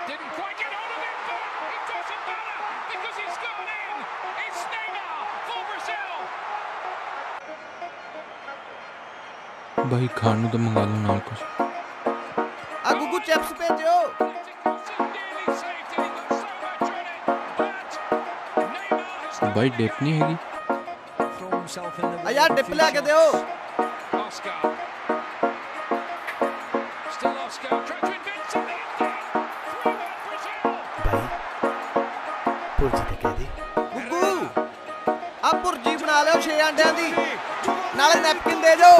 Didn't quite get hold of it, but it doesn't matter because it's gone in. It's Neymar for Brazil. भाई खाने तो मंगा लो नाल कुछ। गुगू चिप्स भेजो। भाई डिप नहीं हैगी। यार डिप लेके दो। पुरजी ते कह दी गुगू अब पुरजी बना लो 6 अंडियां दी नाले नैपकिन दे जो।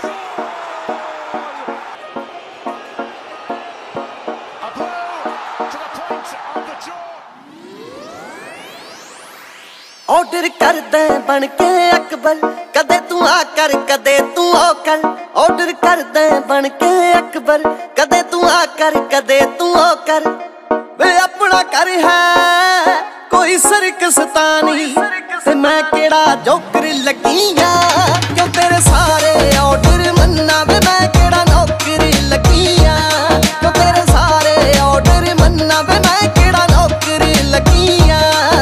ऑर्डर कर दे बन के अकबर कदे तू आकर कदे तू ओकर। ऑर्डर कर दे बन के अकबर कदे तू आकर कदे तू ओकर। वे अपना कर है कोई सरकस्तानी ते मैं केड़ा जोकर लगिया क्यों तेरे सारे ऑर्डर मन्ना वे मैं केड़ा नौकरी लगिया क्यों तेरे सारे ऑर्डर मन्ना वे मैं केड़ा नौकरी लगिया।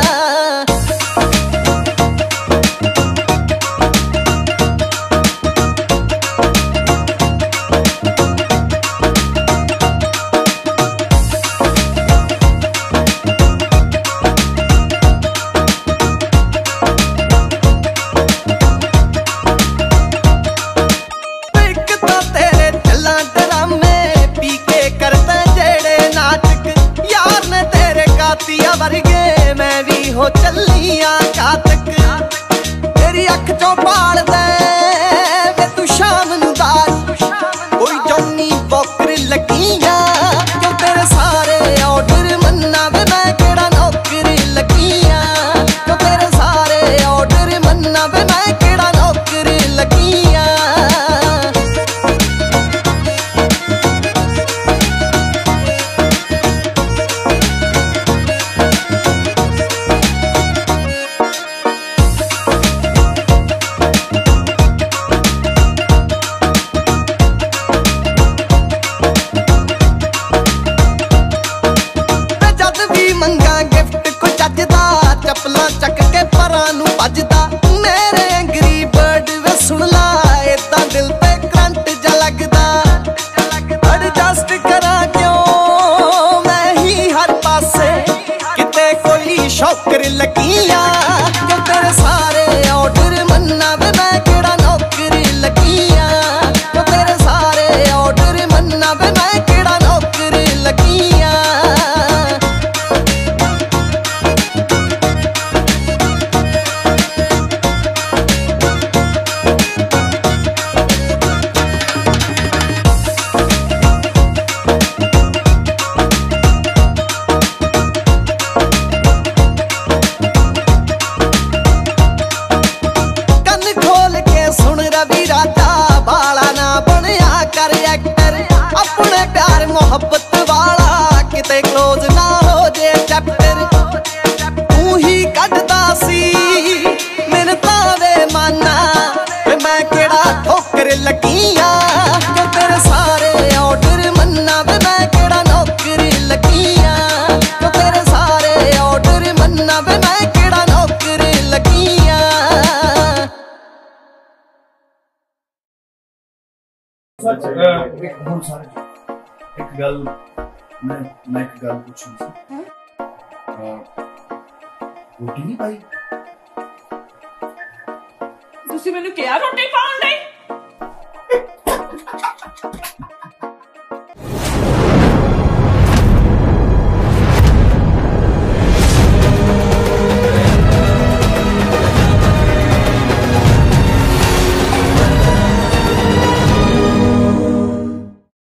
वर्गे मैं भी हो चलिया कातक तेरी अख चों पाल दे वे तू शाम नू दाल कोई जॉनी वॉकर लगिया क्यों तेरे सारे ऑर्डर मन्ना वे मैं केड़ा नौकरी लगिया क्यों तेरे सारे ऑर्डर मन्ना वे मैं केड़ा नौकरी लगिया। चपला चक के परां नू भजदा मेरे एंग्री बर्ड वे सुन ला इदा दिल ते करंट जा लगदा। एडजस्ट करा क्यों मैं ही हर पासे किते कोई शौकर लगिया क्यों तेरे सारे ऑर्डर मन्ना वे मैं केड़ा नौकरी लगिया क्यों तेरे सारे ऑर्डर मन्ना वे मैं केड़ा नौकरी लगिया। अपने प्यार मोहब्बत वाला किते क्लोज ना हो जे चैप्टर तू ही कटदा सी मेरे तावे माना मैं केड़ा ठोकर लगिया क्यों तेरे सारे ऑर्डर मन्ना वे मैं केड़ा नौकरी लगिया क्यों तेरे सारे ऑर्डर मन्ना वे मैं केड़ा नौकरी लगिया। एक गल मैं एक गल पूछनी सी रोटी नहीं पाई तुसी मैनू क्या रोटी पाउण लई